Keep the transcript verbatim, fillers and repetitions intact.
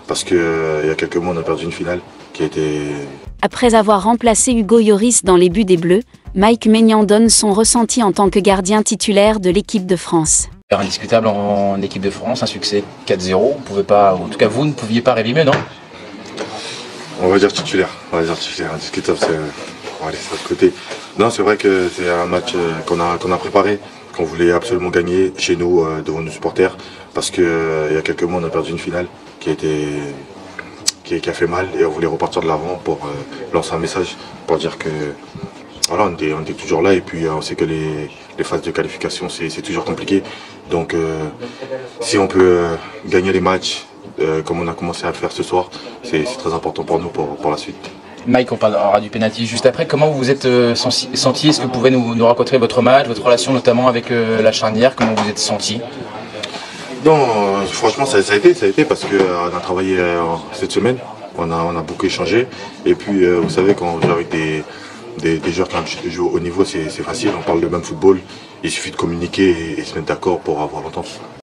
parce qu'il euh, y a quelques mois on a perdu une finale qui a été... Après avoir remplacé Hugo Lloris dans les buts des Bleus, Mike Maignan donne son ressenti en tant que gardien titulaire de l'équipe de France. Indiscutable en équipe de France, un succès quatre zéro, on pouvait pas, en tout cas vous ne pouviez pas rêver mieux, non? On va dire titulaire, on va dire titulaire, indiscutable, c'est... On va laisser ça de côté. Non, c'est vrai que c'est un match qu'on a, qu'on a préparé, qu'on voulait absolument gagner chez nous, euh, devant nos supporters, parce qu'il euh, y a quelques mois on a perdu une finale qui a, été, qui, qui a fait mal et on voulait repartir de l'avant pour euh, lancer un message, pour dire que voilà, on était, on était toujours là et puis euh, on sait que les, les phases de qualification c'est toujours compliqué. Donc euh, si on peut euh, gagner les matchs euh, comme on a commencé à le faire ce soir, c'est très important pour nous pour, pour la suite. Mike, on parlera du penalty juste après. Comment vous vous êtes euh, senti? Est-ce que vous pouvez nous, nous raconter votre match, votre relation notamment avec euh, la charnière? Comment vous êtes senti? Non, euh, franchement ça, ça a été, ça a été parce qu'on euh, a travaillé euh, cette semaine, on a, on a beaucoup échangé et puis euh, vous savez quand on joue avec des, des, des joueurs qui ont l'habitude de jouer au haut niveau, c'est facile, on parle le même football, il suffit de communiquer et, et se mettre d'accord pour avoir l'entente.